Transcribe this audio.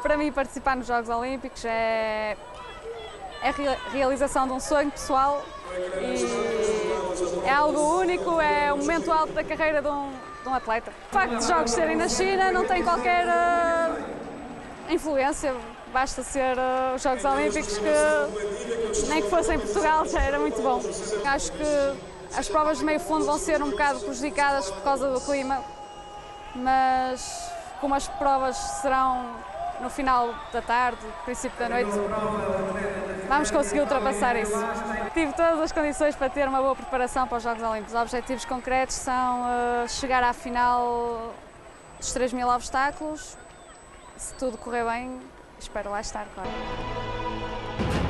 Para mim, participar nos Jogos Olímpicos é a realização de um sonho pessoal e é algo único, é um momento alto da carreira de um atleta. O facto de Jogos serem na China não tem qualquer influência, basta ser os Jogos Olímpicos, que nem que fossem em Portugal já era muito bom. Acho que as provas de meio fundo vão ser um bocado prejudicadas por causa do clima, mas como as provas serão no final da tarde, princípio da noite, vamos conseguir ultrapassar isso. Tive todas as condições para ter uma boa preparação para os Jogos Olímpicos. Os objetivos concretos são chegar à final dos 3.000 obstáculos. Se tudo correr bem, espero lá estar, claro.